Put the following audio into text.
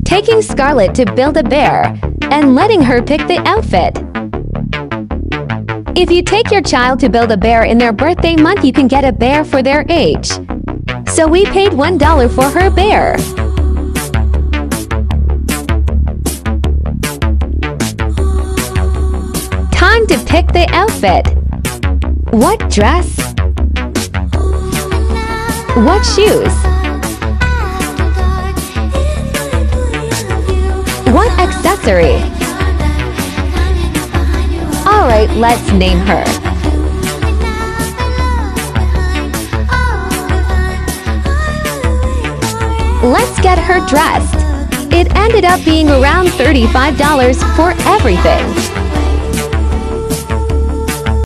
taking Scarlett to Build-A-Bear and letting her pick the outfit. If you take your child to Build-A-Bear in their birthday month, you can get a bear for their age. So we paid $1 for her bear. Time to pick the outfit. What dress? What shoes? What accessory? Alright, let's name her. Let's get her dressed. It ended up being around $35 for everything.